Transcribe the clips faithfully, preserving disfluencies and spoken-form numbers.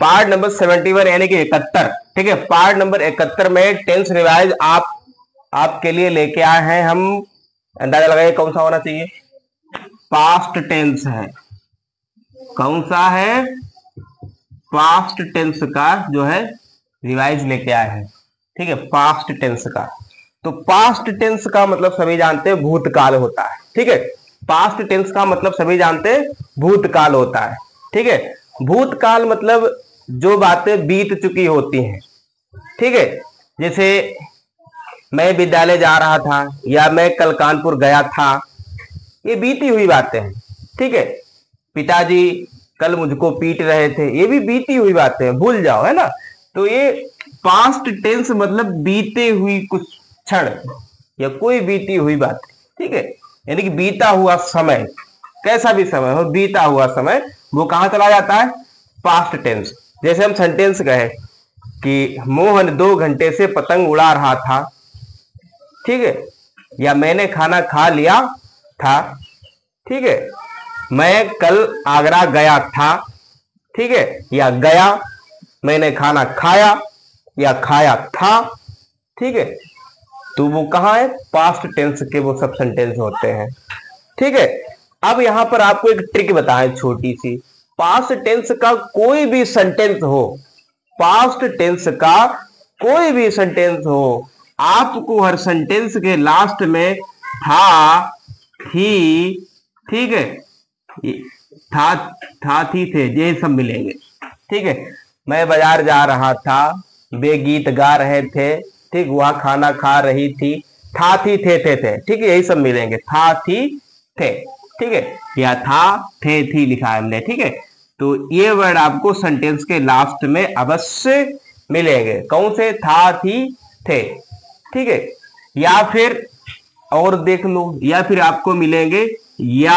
Part number seventy one यानी कि इकहत्तर, ठीक है। पार्ट नंबर इकहत्तर में टेंस रिवाइज आप आपके लिए लेके आए हैं हम। अंदाजा लगाइए कौन सा होना चाहिए? पास्ट टेंस है। कौन सा है? पास्ट टेंस का जो है रिवाइज लेके आए हैं, ठीक है, पास्ट टेंस का। तो पास्ट टेंस का मतलब सभी जानते हैं भूतकाल होता है, ठीक है। पास्ट टेंस का मतलब सभी जानते हैं भूतकाल होता है, ठीक है। भूतकाल मतलब जो बातें बीत चुकी होती हैं, ठीक है। जैसे मैं विद्यालय जा रहा था या मैं कल कानपुर गया था, ये बीती हुई बातें हैं, ठीक है। पिताजी कल मुझको पीट रहे थे, ये भी बीती हुई बातें हैं, भूल जाओ, है ना। तो ये पास्ट टेंस मतलब बीते हुई कुछ क्षण या कोई बीती हुई बात, ठीक है। यानी कि बीता हुआ समय, कैसा भी समय हो, बीता हुआ समय वो कहां चला जाता है? Past tense. जैसे हम सेंटेंस कहे कि मोहन दो घंटे से पतंग उड़ा रहा था, ठीक है, या मैंने खाना खा लिया था, ठीक है, मैं कल आगरा गया था, ठीक है, या गया, मैंने खाना खाया या खाया था, ठीक है। तो वो कहां है? पास्ट टेंस के वो सब सेंटेंस होते हैं, ठीक है। अब यहां पर आपको एक ट्रिक बताएं छोटी सी। पास्ट टेंस का कोई भी सेंटेंस हो, पास्ट टेंस का कोई भी सेंटेंस हो, आपको हर सेंटेंस के लास्ट में था, थी, ठीक है, था, था, थी, थे, ये सब मिलेंगे, ठीक है। मैं बाजार जा रहा था, वे गीत गा रहे थे, ठीक, वह खाना खा रही थी, था, थी, थे, थे, थे, ठीक है, यही सब मिलेंगे, था, थी, थे, ठीक है, या था, थे, थी लिखा है हमने, ठीक है। तो ये वर्ड आपको सेंटेंस के लास्ट में अवश्य मिलेंगे। कौन से? था, थी, थे, ठीक है। या फिर और देख लो, या फिर आपको मिलेंगे या,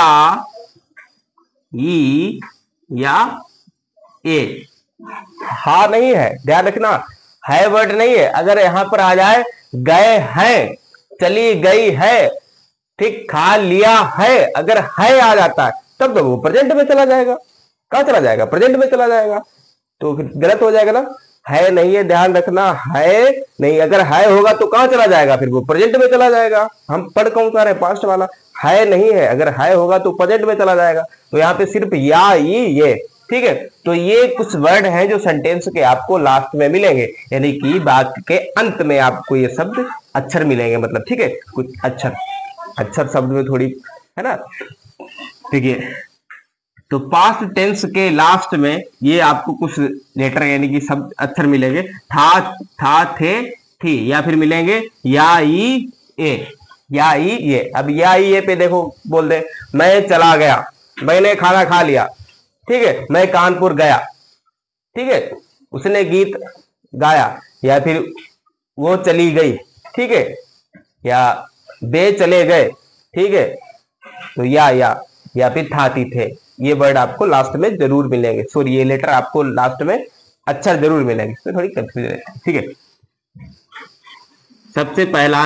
ई, या, ए। हा नहीं है, ध्यान रखना, है वर्ड नहीं है। अगर यहां पर आ जाए गए हैं, चली गई है, ठीक, खा लिया है, अगर है आ जाता है तब तो वो प्रेजेंट में चला जाएगा। कहां चला जाएगा? प्रेजेंट में चला जाएगा, तो फिर गलत हो जाएगा ना। है नहीं है, ध्यान रखना, है नहीं, अगर है होगा तो कहां चला जाएगा? फिर वो प्रेजेंट में चला जाएगा। हम पढ़ कौन सा रहे? पास्ट वाला। है नहीं है, अगर है होगा तो प्रेजेंट में चला जाएगा। तो यहाँ पे सिर्फ या, ई, ये, ठीक है। तो ये कुछ वर्ड हैं जो सेंटेंस के आपको लास्ट में मिलेंगे, यानी कि बात के अंत में आपको ये शब्द अक्षर मिलेंगे, मतलब, ठीक है, कुछ अक्षर, अक्षर शब्द में थोड़ी, है ना, ठीक है। तो पास्ट टेंस के लास्ट में ये आपको कुछ लेटर यानी कि शब्द अक्षर मिलेंगे, था, था, थे, थी, या फिर मिलेंगे या, ई, ए, या, ई, ये। अब या, ई, ए पे देखो, बोल दे मैं चला गया, मैंने खाना खा लिया, ठीक है, मैं कानपुर गया, ठीक है, उसने गीत गाया, या फिर वो चली गई, ठीक है, या वे चले गए, ठीक है। तो या, या, या फिर था, थी, थे, ये वर्ड आपको लास्ट में जरूर मिलेंगे। सॉरी, ये लेटर आपको लास्ट में अक्षर जरूर मिलेंगे, इसमें थोड़ी कंफ्यूजन है, ठीक है। सबसे पहला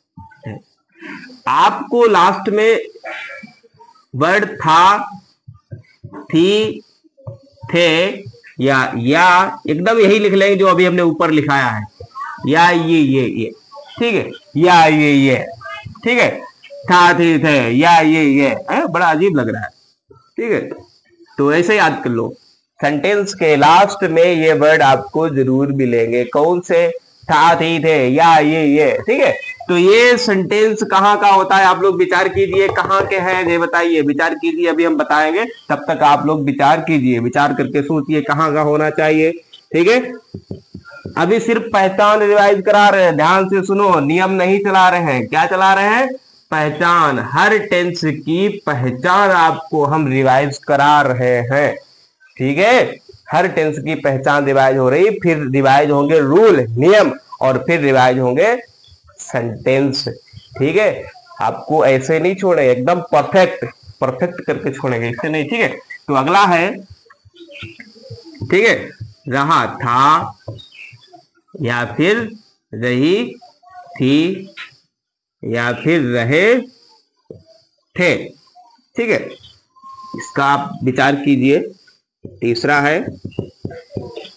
आपको लास्ट में वर्ड था, थी, थे, या या एकदम यही लिख लेंगे जो अभी हमने ऊपर लिखाया है, या, ये, ये, ये, ठीक है, या, ये, ये, ठीक है, था, थी, थे, या, ये, ये, है, बड़ा अजीब लग रहा है, ठीक है। तो ऐसे याद कर लो, सेंटेंस के लास्ट में ये वर्ड आपको जरूर मिलेंगे। कौन से? था, थी, थे, या, ये, ये, ठीक है। तो ये सेंटेंस कहाँ का होता है? आप लोग विचार कीजिए, कहाँ के हैं ये बताइए, विचार कीजिए, अभी हम बताएंगे, तब तक आप लोग विचार कीजिए, विचार करके सोचिए कहाँ का होना चाहिए, ठीक है। अभी सिर्फ पहचान रिवाइज करा रहे हैं, ध्यान से सुनो, नियम नहीं चला रहे हैं। क्या चला रहे हैं? पहचान। हर टेंस की पहचान आपको हम रिवाइज करा रहे हैं, ठीक है। हर टेंस की पहचान रिवाइज हो रही, फिर रिवाइज होंगे रूल, नियम, और फिर रिवाइज होंगे सेंटेंस, ठीक है। आपको ऐसे नहीं छोड़े, एकदम परफेक्ट परफेक्ट करके छोड़ेंगे, इससे नहीं, ठीक है। तो अगला है, ठीक है, रहा था, या फिर रही थी, या फिर रहे थे, ठीक है। इसका आप विचार कीजिए। तीसरा है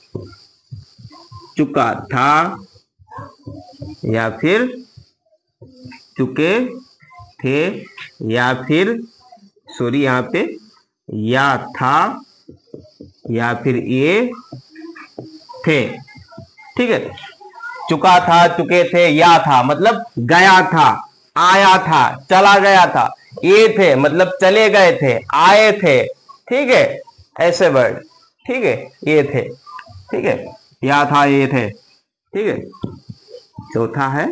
चुका था या फिर चुके थे या फिर सॉरी यहाँ पे या था या फिर ये थे। ठीक है, चुका था, चुके थे, या था मतलब गया था, आया था, चला गया था। ये थे मतलब चले गए थे, आए थे। ठीक है, ऐसे वर्ड। ठीक है, ये थे। ठीक है, या था, ये थे। ठीक है, चौथा है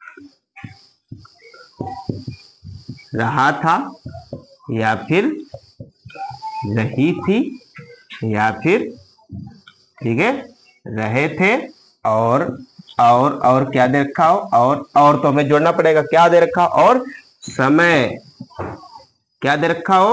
रहा था या फिर रही थी या फिर ठीक है रहे थे और और और क्या दे रखा हो, और और तो हमें जोड़ना पड़ेगा। क्या दे रखा हो? और समय। क्या दे रखा हो?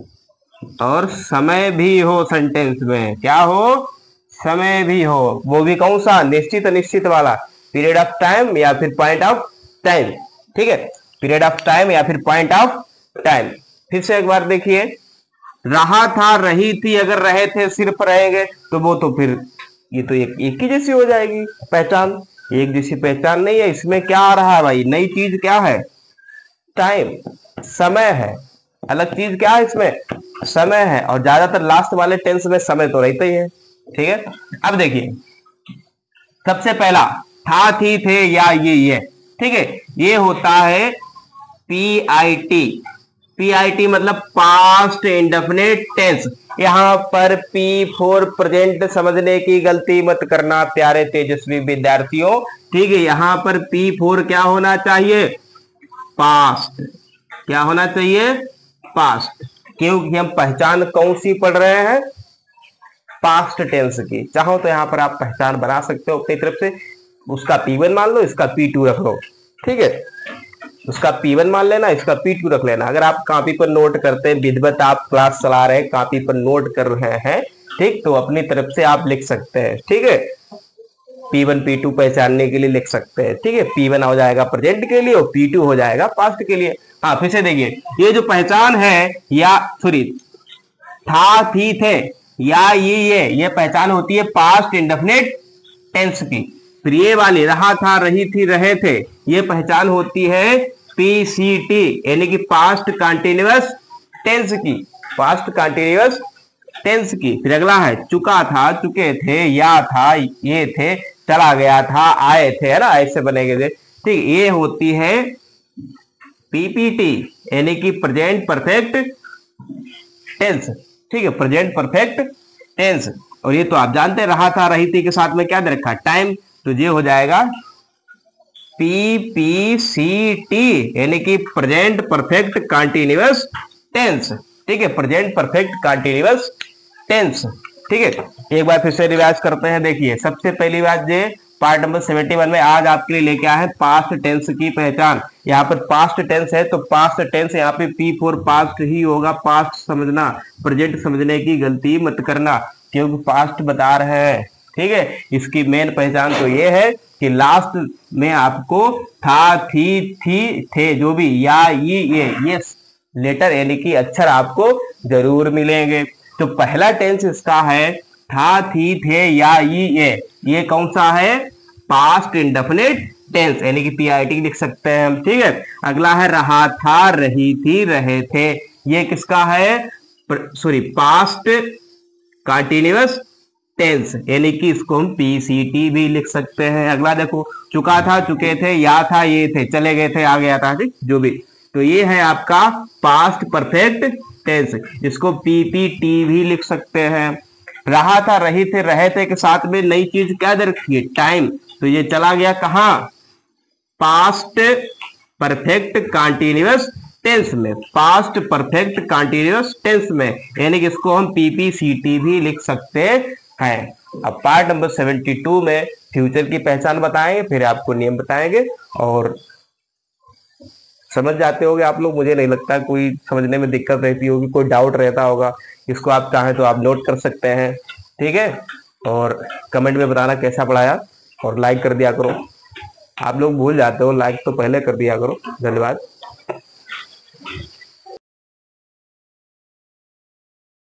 और समय भी हो सेंटेंस में। क्या हो? समय भी हो। वो भी कौन सा? निश्चित अनिश्चित वाला। पीरियड ऑफ टाइम या फिर पॉइंट ऑफ टाइम। ठीक है, पीरियड ऑफ टाइम या फिर पॉइंट ऑफ टाइम। फिर से एक बार देखिए, रहा था, रही थी, अगर रहे थे सिर्फ रहेंगे तो वो तो फिर ये तो एक, एक ही जैसी हो जाएगी पहचान। एक जैसी पहचान नहीं है। इसमें क्या आ रहा है भाई? नई चीज क्या है? टाइम, समय है। अलग चीज क्या है इसमें? समय है। और ज्यादातर लास्ट वाले टेंस में समय तो रहता ही है। ठीक है, अब देखिए सबसे पहला था, थी, थे या ये ये। ठीक है, ये होता है P I T. P I T मतलब पास्ट इंडेफिनिट टेंस। यहां पर पी फोर प्रेजेंट समझने की गलती मत करना प्यारे तेजस्वी विद्यार्थियों। ठीक है, यहां पर पी फोर क्या होना चाहिए? पास्ट। क्या होना चाहिए? पास्ट। क्योंकि हम पहचान कौन सी पढ़ रहे हैं? पास्ट टेंस की। चाहो तो यहां पर आप पहचान बना सकते हो अपनी तरफ से। उसका पी वन मान लो, इसका पी टू रख लो। ठीक है, उसका पी वन मान लेना, इसका पी टू रख लेना। अगर आप कॉपी पर नोट करते हैं, विधिवत आप क्लास चला रहे हैं, कॉपी पर नोट कर रहे हैं, ठीक, तो अपनी तरफ से आप लिख सकते हैं। ठीक है, पी वन पी टू पहचानने के लिए लिख सकते हैं। ठीक है, पी वन हो जाएगा प्रेजेंट के लिए और पी टू हो जाएगा पास्ट के लिए। हाँ, फिर से देखिए, ये जो पहचान है या सॉरी था, थी, थे या ये ये ये पहचान होती है पास्ट इंडेफिनिट टेंस की। फिर ये वाली रहा था, रही थी, रहे थे, ये पहचान होती है पीसीटी यानी कि पास्ट कंटिन्यूअस टेंस की। पास्ट कंटिन्यूअस टेंस की। फिर अगला है चुका था, चुके थे, या था, ये थे, चला गया था, आए थे, है ना, ऐसे बनेंगे थे। ठीक, ये होती है पीपीटी यानी कि प्रेजेंट परफेक्ट टेंस। ठीक है, प्रेजेंट परफेक्ट टेंस। और ये तो आप जानते हैं, रहा था, रही थी के साथ में क्या दे रखा? टाइम। तो ये हो जाएगा पीपीसीटी यानी कि प्रेजेंट परफेक्ट कंटिन्यूअस टेंस। ठीक है, प्रेजेंट परफेक्ट कंटिन्यूअस टेंस। ठीक है, एक बार फिर से रिवाइज करते हैं। देखिए, सबसे पहली बात ये पार्ट नंबर इकहत्तर में आज आपके लिए लेके आए हैं पास्ट टेंस की पहचान। यहाँ पर पास्ट टेंस है तो पास्ट टेंस यहाँ पे पी फोर पास्ट ही होगा। पास्ट समझना, प्रेजेंट समझने की गलती मत करना क्योंकि पास्ट बता रहे हैं। ठीक है, इसकी मेन पहचान तो ये है कि लास्ट में आपको था, थी, थी, थे, जो भी या ये ये ये लेटर यानी कि अक्षर आपको जरूर मिलेंगे। तो पहला टेंस इसका है था, थी, थे या ये ये ये कौन सा है? पास्ट इंडेफिनिट टेंस यानी कि पीआईटी लिख सकते हैं हम। ठीक है, अगला है रहा था, रही थी, रहे थे, ये किसका है? सॉरी, पास्ट कंटिन्यूअस टेंस यानी कि इसको हम पीसीटी भी लिख सकते हैं। अगला देखो, चुका था, चुके थे, या था, ये थे, चले गए थे, आ गया था, ठीक, जो भी। तो ये है आपका पास्ट परफेक्ट टेंस, इसको पीपीटी भी लिख सकते हैं। रहा था, रही थे, रहे थे के साथ में नई चीज क्या दे रखी है? टाइम। तो ये चला गया कहां? पास्ट परफेक्ट कंटिन्यूअस टेंस में। पास्ट परफेक्ट कंटिन्यूअस टेंस में यानी कि इसको हम पीपीसीटी भी लिख सकते हैं। अब पार्ट नंबर बहत्तर में फ्यूचर की पहचान बताएंगे, फिर आपको नियम बताएंगे और समझ जाते होगे आप लोग। मुझे नहीं लगता कोई समझने में दिक्कत रहती होगी, कोई डाउट रहता होगा। इसको आप चाहें तो आप नोट कर सकते हैं। ठीक है, और कमेंट में बताना कैसा पढ़ाया और लाइक कर दिया करो। आप लोग भूल जाते हो, लाइक तो पहले कर दिया करो। धन्यवाद।